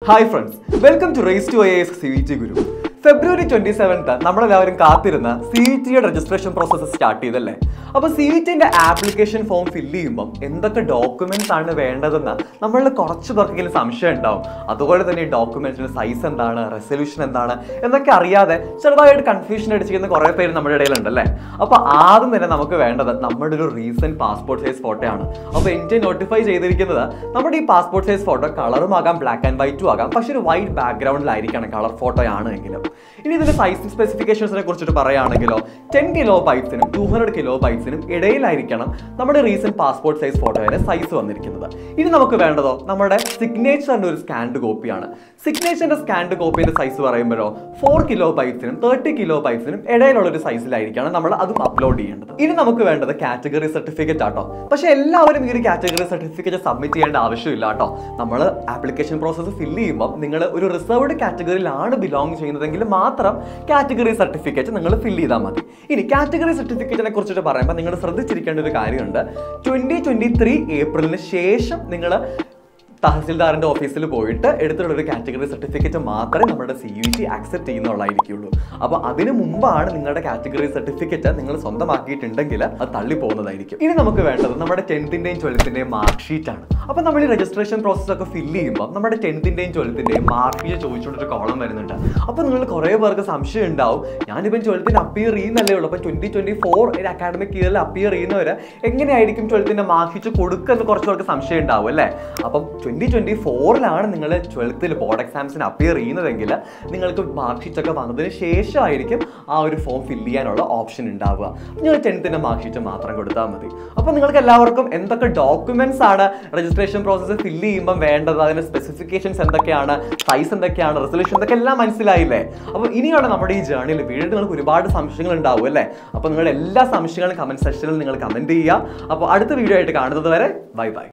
Hi friends, welcome to Race to IAS CVT Guru. February 27th, നമ്മളെല്ലാവരും കാത്തിരുന്ന CVTയുടെ registration process start ചെയ്തല്ലേ. അപ്പോൾ CVTന്റെ application form fill ചെയ്യുമ്പോൾ എന്തൊക്കെ ഡോക്യുമെന്റ്സ് ആണ് വേണ്ടതെന്ന് നമ്മളിൽ കുറച്ച് പേർക്കെങ്കിലും സംശയം ഉണ്ടാവും. അതുപോലെ തന്നെ ഡോക്യുമെന്റ്സിന്റെ സൈസ് എന്താണ്, റെസൊല്യൂഷൻ എന്താണ് എന്നൊക്കെ അറിയാതെ ചെറുതായിട്ട് കൺഫ്യൂഷൻ അടിച്ചിരിക്കുന്ന കുറേ പേര് നമ്മുടെ ഇടയിലുണ്ടല്ലേ. അപ്പോൾ ആദ്യം തന്നെ നമുക്ക് വേണ്ടത് നമ്മുടെ ഒരു റീസെന്റ് പാസ്പോർട്ട് സൈസ് ഫോട്ടോ ആണ്. അപ്പോൾ എനിക്ക് നോട്ടിഫൈ ചെയ്തിരിക്കുന്നത് നമ്മുടെ ഈ പാസ്പോർട്ട് സൈസ് ഫോട്ടോ കളറും ആകാം, ബ്ലാക്ക് ആൻഡ് വൈറ്റും ആകാം, പക്ഷെ ഒരു വൈറ്റ് ബാക്ക്ഗ്രൗണ്ടിലായിരിക്കണം കളർ ഫോട്ടോ ആണെങ്കിലും. ഇനി ഇതിന്റെ സൈസ് സ്പെസിഫിക്കേഷൻസിനെ കുറിച്ചിട്ട് പറയുകയാണെങ്കിലോ 10 കിലോബൈറ്റ്സിനും 200 കിലോബൈറ്റ്സിനും ഇടയിലായിരിക്കണം നമ്മുടെ റീസെന്റ് പാസ്പോർട്ട് സൈസ് ഫോട്ടോയുടെ സൈസ് വന്നിരിക്കുന്നത്. ഇനി നമുക്ക് വേണ്ടതോ നമ്മുടെ സിഗ്നേച്ചറിന്റെ ഒരു സ്കാൻഡ് കോപ്പിയാണ്. സിഗ്നേച്ചറിന്റെ സ്കാൻഡ് കോപ്പിയുടെ സൈസ് പറയുമ്പോഴോ 4 കിലോബൈറ്റ്സിനും 30 കിലോബൈറ്റ്സിനും ഇടയിലുള്ള ഒരു സൈസിലായിരിക്കണം നമ്മൾ അതും അപ്ലോഡ് ചെയ്യേണ്ടത്. ഇനി നമുക്ക് വേണ്ടത് കാറ്റഗറി സർട്ടിഫിക്കറ്റ് ആട്ടോ. പക്ഷെ എല്ലാവരും ഈ ഒരു കാറ്റഗറി സർട്ടിഫിക്കറ്റ് സബ്മിറ്റ് ചെയ്യേണ്ട ആവശ്യമില്ല കേട്ടോ. നമ്മൾ ആപ്ലിക്കേഷൻ പ്രോസസ്സ് ഫില്ല് ചെയ്യുമ്പോൾ നിങ്ങൾ ഒരു റിസർവ്ഡ് കാറ്റഗറിയിലാണ് ബിലോങ് ചെയ്യുന്നതെങ്കിൽ മാത്രം കാറ്റഗറി സർട്ടിഫിക്കറ്റ് നിങ്ങൾ ഫില്ല് ചെയ്താൽ മതി. ഇനി കാറ്റഗറി സർട്ടിഫിക്കറ്റിനെ കുറിച്ചിട്ട് പറയുമ്പോൾ നിങ്ങൾ ശ്രദ്ധിച്ചിരിക്കേണ്ട ഒരു കാര്യമുണ്ട്. 2023 ഏപ്രിലിന് ശേഷം നിങ്ങൾ തഹസിൽദാറിന്റെ ഓഫീസിൽ പോയിട്ട് എടുത്തിട്ടുള്ള ഒരു കാറ്റഗറി സർട്ടിഫിക്കറ്റ് മാത്രമേ നമ്മുടെ CVT ആക്സെപ്റ്റ് ചെയ്യുന്നുള്ളായിരിക്കുള്ളൂ. അപ്പോൾ അതിന് മുമ്പാണ് നിങ്ങളുടെ കാറ്റഗറി സർട്ടിഫിക്കറ്റ് നിങ്ങൾ സ്വന്തമാക്കിയിട്ടുണ്ടെങ്കിൽ അത് തള്ളിപ്പോകുന്നതായിരിക്കും. ഇനി നമുക്ക് വേണ്ടത് നമ്മുടെ 10th-ന്റെയും 12th-ന്റെയും മാർക്ക് ഷീറ്റ് ആണ്. അപ്പോൾ നമ്മൾ ഈ രജിസ്ട്രേഷൻ പ്രോസസ് ഒക്കെ ഫില്ല് ചെയ്യുമ്പോൾ നമ്മുടെ 10th-ന്റെയും 12th-ന്റെയും മാർക്ക് ഷീറ്റ് ചോദിച്ചുകൊണ്ടൊരു കോളം വരുന്നുണ്ട്. അപ്പോൾ നിങ്ങൾ കുറേ പേർക്ക് സംശയം ഉണ്ടാവും, ഞാനിപ്പം 12th-ന് അപ്പിയർ ചെയ്യുന്നല്ലേ ഉള്ളൂ, അപ്പോൾ 2024 അക്കാഡമിക് ഇയറിൽ അപ്പിയർ ചെയ്യുന്നവർ എങ്ങനെയായിരിക്കും 12th-ന്റെ മാർക്ക് ഷീറ്റ് കൊടുക്കുക എന്ന് കുറച്ച് പേർക്ക് സംശയം ഉണ്ടാവും അല്ലേ. അപ്പം 2024 നിങ്ങൾ 12th ബോർഡ് എക്സാംസിന് അപ്പിയർ ചെയ്യുന്നതെങ്കിൽ നിങ്ങൾക്ക് മാർക്ക് ഷീറ്റ് ഒക്കെ വന്നതിന് ശേഷമായിരിക്കും ആ ഒരു ഫോം ഫില്ല് ചെയ്യാനുള്ള ഓപ്ഷൻ ഉണ്ടാവുക. നിങ്ങൾ 10th-ന്റെ മാർക്ക് ഷീറ്റ് മാത്രം കൊടുത്താൽ മതി. അപ്പോൾ നിങ്ങൾക്ക് എല്ലാവർക്കും എന്തൊക്കെ ഡോക്യുമെന്റ്സ് ആണ് രജിസ്ട്രേഷൻ പ്രോസസ്സ് ഫില്ല് ചെയ്യുമ്പോൾ വേണ്ടത്, അതിന്റെ സ്പെസിഫിക്കേഷൻസ് എന്തൊക്കെയാണ്, സൈസ് എന്തൊക്കെയാണ്, റെസൊല്യൂഷൻ എന്തൊക്കെ എല്ലാം മനസ്സിലായില്ലേ. അപ്പോൾ ഇനിയാണ് നമ്മുടെ ഈ ജേർണിയിൽ വീണ്ടും നിങ്ങൾക്ക് ഒരുപാട് സംശയങ്ങൾ ഉണ്ടാവും അല്ലേ. അപ്പോൾ നിങ്ങളുടെ എല്ലാ സംശയങ്ങളും കമന്റ് സെക്ഷനിൽ നിങ്ങൾ കമന്റ് ചെയ്യുക. അപ്പോൾ അടുത്ത വീഡിയോ ആയിട്ട് കാണുന്നത് വരെ ബൈ ബൈ.